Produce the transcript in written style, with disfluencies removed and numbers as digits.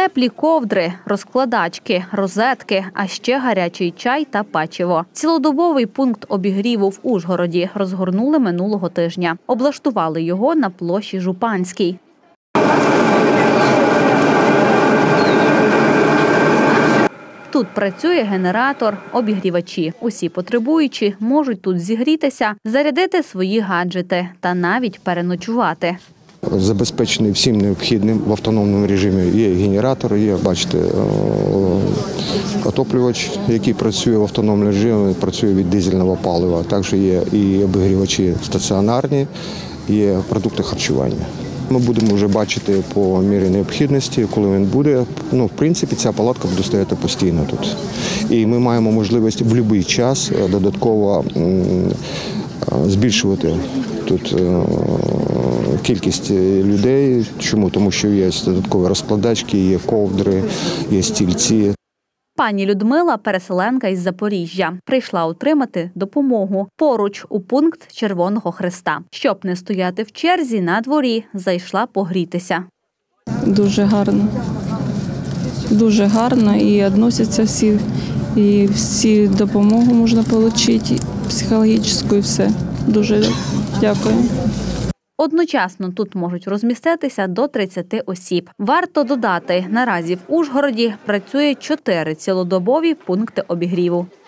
Теплі ковдри, розкладачки, розетки, а ще гарячий чай та печиво. Цілодобовий пункт обігріву в Ужгороді розгорнули минулого тижня. Облаштували його на площі Жупанській. Тут працює генератор, обігрівачі. Усі потребуючі можуть тут зігрітися, зарядити свої гаджети та навіть переночувати. Забезпечений всім необхідним в автономному режимі. Є генератор, є, бачите, отоплювач, який працює в автономному режимі, працює від дизельного палива. Також є і обігрівачі стаціонарні, є продукти харчування. Ми будемо вже бачити по мірі необхідності, коли він буде. В принципі, ця палатка буде стояти постійно тут. І ми маємо можливість в будь-який час додатково збільшувати тут кількість людей. Чому? Тому що є додаткові розкладачки, є ковдри, є стільці. Пані Людмила – переселенка із Запоріжжя. Прийшла отримати допомогу. Поруч у пункт Червоного Хреста. Щоб не стояти в черзі, на дворі зайшла погрітися. Дуже гарно. Дуже гарно і відносяться всі. І всі допомогу можна отримати, психологічну і все. Дуже дякую. Одночасно тут можуть розміститися до 30 осіб. Варто додати, наразі в Ужгороді працює 4 цілодобові пункти обігріву.